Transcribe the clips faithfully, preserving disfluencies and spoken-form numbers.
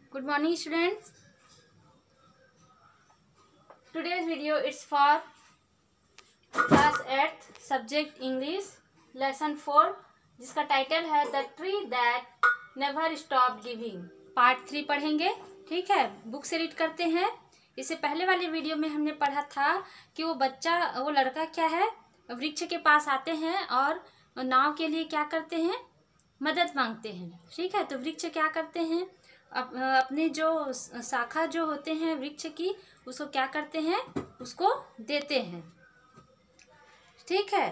Good morning, students. Today's video is for class eighth subject English lesson four, जिसका title है the tree that never stop giving. Part three पढ़ेंगे। ठीक है, book से read करते हैं। इससे पहले वाले वीडियो में हमने पढ़ा था कि वो बच्चा वो लड़का क्या है, वृक्ष के पास आते हैं और नाव के लिए क्या करते हैं, मदद मांगते हैं। ठीक है, तो वृक्ष क्या करते हैं, अप, अपने जो शाखा जो होते हैं वृक्ष की, उसको क्या करते हैं, उसको देते हैं। ठीक है,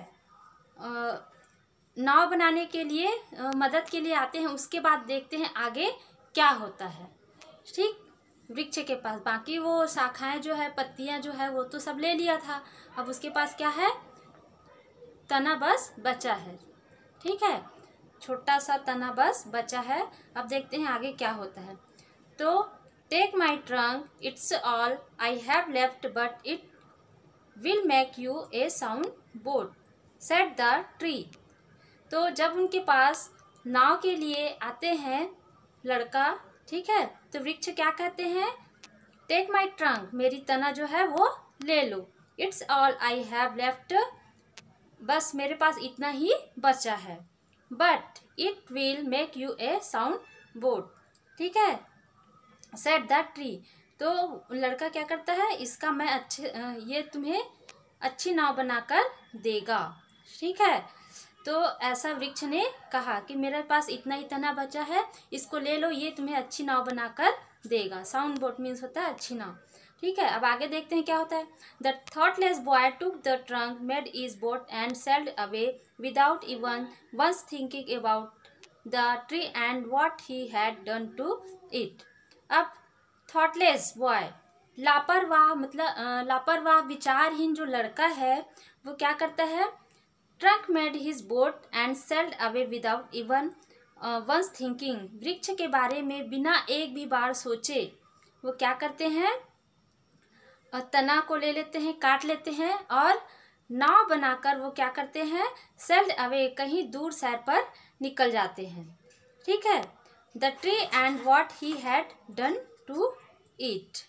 नाव बनाने के लिए मदद के लिए आते हैं। उसके बाद देखते हैं आगे क्या होता है। ठीक, वृक्ष के पास बाकी वो शाखाएं जो है, पत्तियां जो है, वो तो सब ले लिया था। अब उसके पास क्या है, तना बस बचा है। ठीक है, छोटा सा तना बस बचा है। अब देखते हैं आगे क्या होता है। तो take my trunk, it's all I have left, but it will make you a sound boat, said the tree. तो जब उनके पास नाव के लिए आते हैं लड़का, ठीक है, तो वृक्ष क्या कहते हैं, टेक माई ट्रंक, मेरी तना जो है वो ले लो, it's all I have left, बस मेरे पास इतना ही बचा है, but it will make you a sound boat. ठीक है, सेड द ट्री। तो लड़का क्या करता है, इसका मैं अच्छे ये तुम्हें अच्छी नाव बनाकर देगा। ठीक है, तो ऐसा वृक्ष ने कहा कि मेरे पास इतना ही तना बचा है, इसको ले लो, ये तुम्हें अच्छी नाव बनाकर देगा। साउंड बोट मीन्स होता है अच्छी नाव। ठीक है, अब आगे देखते हैं क्या होता है। The thoughtless boy took the trunk, made his boat and sailed away without even once thinking about the tree and what he had done to it. अब थॉटलेस बॉय, लापरवाह मतलब लापरवाह विचारहीन जो लड़का है, वो क्या करता है, trunk made his boat and sailed away without even once thinking, वृक्ष के बारे में बिना एक भी बार सोचे वो क्या करते हैं, तना को ले लेते हैं, काट लेते हैं और नाव बनाकर वो क्या करते हैं, सेल्ड अवे, कहीं दूर सैर पर निकल जाते हैं। ठीक है, the tree and what he had done to it.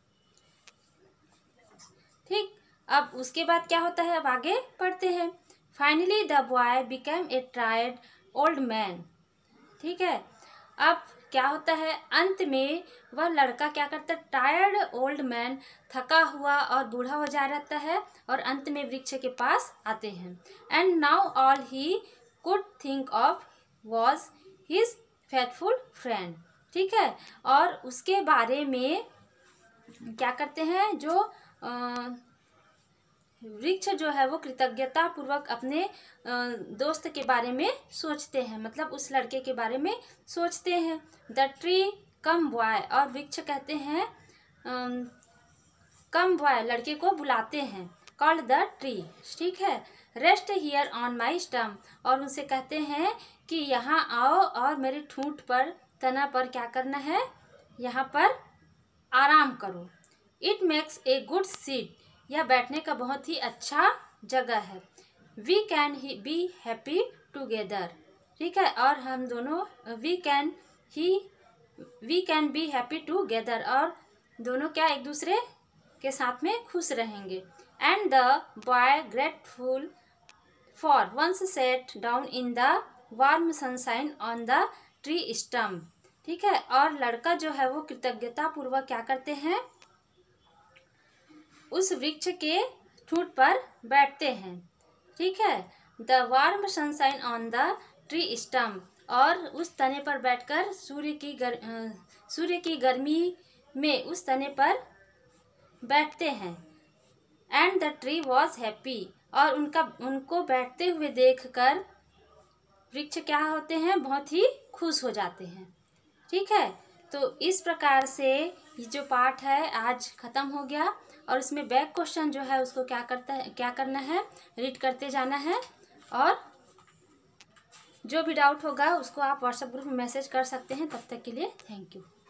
ठीक, अब उसके बाद क्या होता है, अब आगे पढ़ते हैं। Finally the boy became a tired old man. ठीक है, अब क्या होता है, अंत में वह लड़का क्या करता है, टायर्ड ओल्ड मैन, थका हुआ और बूढ़ा हो जा रहता है, और अंत में वृक्ष के पास आते हैं। And now all he could think of was his faithful friend. ठीक है, और उसके बारे में क्या करते हैं, जो आ, वृक्ष जो है वो कृतज्ञता पूर्वक अपने दोस्त के बारे में सोचते हैं, मतलब उस लड़के के बारे में सोचते हैं। द ट्री कम बॉय, और वृक्ष कहते हैं कम बॉय, लड़के को बुलाते हैं, कॉल्ड द ट्री। ठीक है, rest here on my stump, और उनसे कहते हैं कि यहाँ आओ और मेरे ठूंठ पर, तना पर क्या करना है, यहाँ पर आराम करो। It makes a good seat, यह बैठने का बहुत ही अच्छा जगह है। We can be happy together. ठीक है, और हम दोनों we can he we can be happy together, और दोनों क्या एक दूसरे के साथ में खुश रहेंगे। And the boy grateful for once sat down in the warm sunshine on the tree stump. ठीक है, और लड़का जो है वो कृतज्ञता पूर्वक क्या करते हैं, उस वृक्ष के ठूंठ पर बैठते हैं। ठीक है, the warm sunshine on the tree stump, और उस तने पर बैठकर सूर्य की गर सूर्य की गर्मी में उस तने पर बैठते हैं। And the tree was happy, और उनका उनको बैठते हुए देखकर वृक्ष क्या होते हैं, बहुत ही खुश हो जाते हैं। ठीक है, तो इस प्रकार से ये जो पाठ है आज ख़त्म हो गया, और इसमें बैक क्वेश्चन जो है उसको क्या करता है क्या करना है, रीड करते जाना है, और जो भी डाउट होगा उसको आप व्हाट्सएप ग्रुप में मैसेज कर सकते हैं। तब तक के लिए थैंक यू।